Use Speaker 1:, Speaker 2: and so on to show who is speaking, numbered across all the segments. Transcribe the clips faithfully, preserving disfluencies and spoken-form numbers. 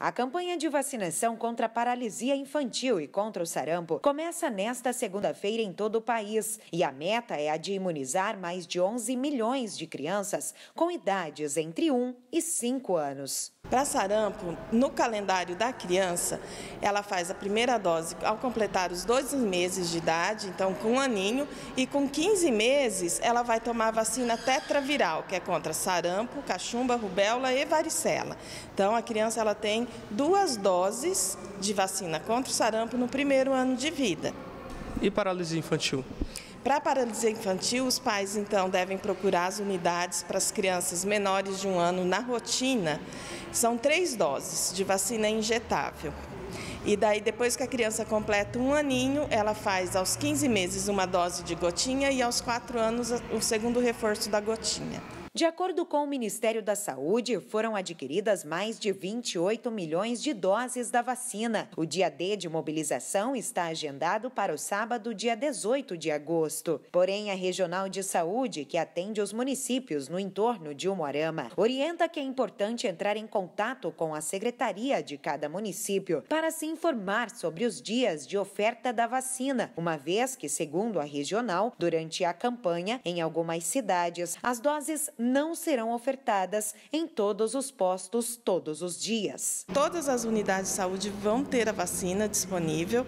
Speaker 1: A campanha de vacinação contra a paralisia infantil e contra o sarampo começa nesta segunda-feira em todo o país e a meta é a de imunizar mais de onze milhões de crianças com idades entre um e cinco anos.
Speaker 2: Para sarampo, no calendário da criança, ela faz a primeira dose ao completar os doze meses de idade, então com um aninho, e com quinze meses ela vai tomar a vacina tetraviral, que é contra sarampo, cachumba, rubéola e varicela. Então a criança ela tem duas doses de vacina contra o sarampo no primeiro ano de vida.
Speaker 3: E paralisia infantil?
Speaker 2: Para a paralisia infantil, os pais então devem procurar as unidades para as crianças menores de um ano na rotina. São três doses de vacina injetável. E daí, depois que a criança completa um aninho, ela faz aos quinze meses uma dose de gotinha e aos quatro anos o segundo reforço da gotinha.
Speaker 1: De acordo com o Ministério da Saúde, foram adquiridas mais de vinte e oito milhões de doses da vacina. O dia D de mobilização está agendado para o sábado, dia dezoito de agosto. Porém, a Regional de Saúde, que atende os municípios no entorno de Umuarama, orienta que é importante entrar em contato com a secretaria de cada município para se informar sobre os dias de oferta da vacina, uma vez que, segundo a regional, durante a campanha, em algumas cidades, as doses não serão ofertadas em todos os postos todos os dias.
Speaker 2: Todas as unidades de saúde vão ter a vacina disponível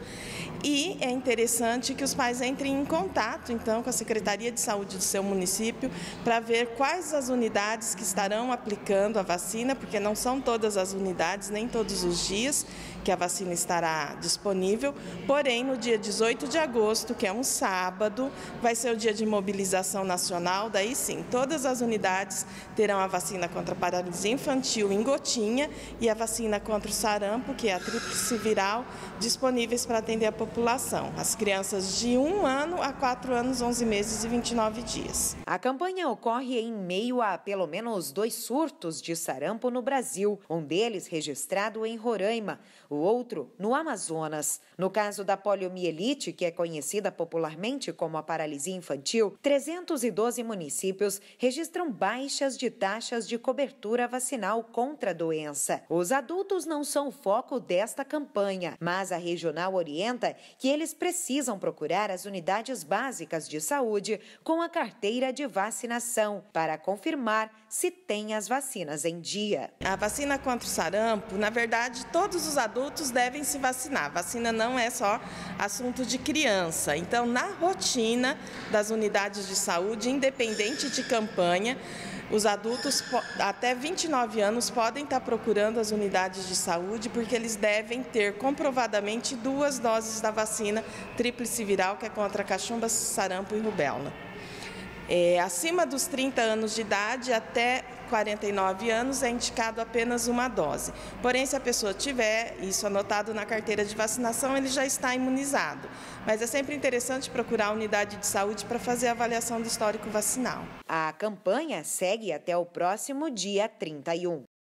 Speaker 2: e é interessante que os pais entrem em contato então com a Secretaria de Saúde do seu município para ver quais as unidades que estarão aplicando a vacina, porque não são todas as unidades, nem todos os dias que a vacina estará disponível, porém no dia dezoito de agosto, que é um sábado, vai ser o dia de mobilização nacional, daí sim, todas as unidades terão a vacina contra a paralisia infantil em gotinha e a vacina contra o sarampo, que é a tríplice viral, disponíveis para atender a população, as crianças de um ano a quatro anos, onze meses e vinte e nove dias.
Speaker 1: A campanha ocorre em meio a pelo menos dois surtos de sarampo no Brasil, um deles registrado em Roraima, o outro no Amazonas. No caso da poliomielite, que é conhecida popularmente como a paralisia infantil, trezentos e doze municípios registram baixas de taxas de cobertura vacinal contra a doença. Os adultos não são o foco desta campanha, mas a regional orienta que eles precisam procurar as unidades básicas de saúde com a carteira de vacinação para confirmar se tem as vacinas em dia.
Speaker 2: A vacina contra o sarampo, na verdade, todos os adultos devem se vacinar. A vacina não é só assunto de criança. Então, na rotina das unidades de saúde, independente de campanha, os adultos até vinte e nove anos podem estar procurando as unidades de saúde porque eles devem ter comprovadamente duas doses da vacina tríplice viral, que é contra cachumba, sarampo e rubéola. É, acima dos trinta anos de idade até quarenta e nove anos é indicado apenas uma dose. Porém, se a pessoa tiver isso anotado na carteira de vacinação, ele já está imunizado. Mas é sempre interessante procurar a unidade de saúde para fazer a avaliação do histórico vacinal.
Speaker 1: A campanha segue até o próximo dia trinta e um.